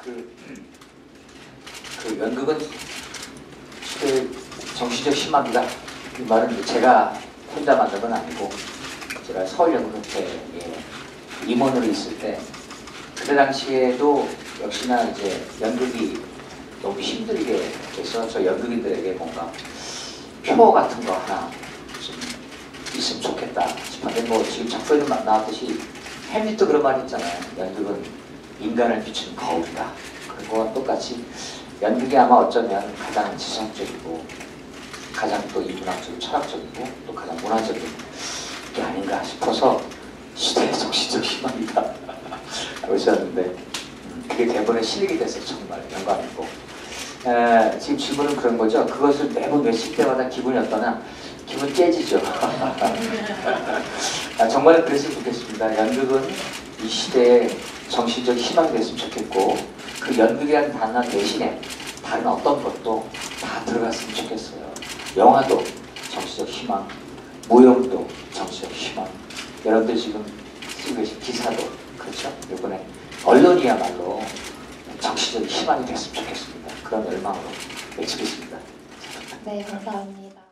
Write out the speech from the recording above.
그 연극은 시대의 정치적 희망이다. 이 말은 제가 혼자 만든 건 아니고 제가 서울연극회에 임원으로 있을 때 그때 당시에도 역시나 이제 연극이 너무 힘들게 돼서 저 연극인들에게 뭔가 표 같은 거 하나 좀 있으면 좋겠다 싶었는데 뭐 지금 작품에도 나왔듯이 햄릿도 그런 말이 있잖아요. 연극은 인간을 비추는 거울이다. 그거와 똑같이 연극이 아마 어쩌면 가장 지성적이고 가장 또 인문학적이고 철학적이고 또 가장 문화적인 게 아닌가 싶어서 시대의 정신적 희망이다 하고 있었는데 그게 대본에 실리게 돼서 정말 영광이고 지금 질문은 그런 거죠. 그것을 매번 외칠 때마다 기분이 어떠나 기분 깨지죠. 정말 그랬으면 좋겠습니다. 연극은 이 시대의 정신적 희망이 됐으면 좋겠고 그 연극이라는 단어 대신에 다른 어떤 것도 다 들어갔으면 좋겠어요. 영화도 정치적 희망, 무용도 정치적 희망, 여러분들 지금 쓰고 계신 기사도 그렇죠? 이번에 언론이야말로 정치적 희망이 됐으면 좋겠습니다. 그런 열망으로 외치겠습니다. 네, 감사합니다.